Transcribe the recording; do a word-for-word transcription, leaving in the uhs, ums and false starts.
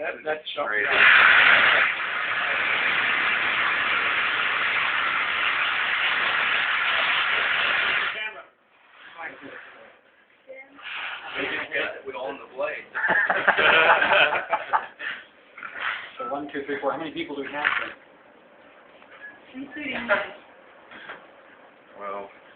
That, that's Great. They just guessed it with all in the blade. So one, two, three, four. How many people do we have here? Including Well.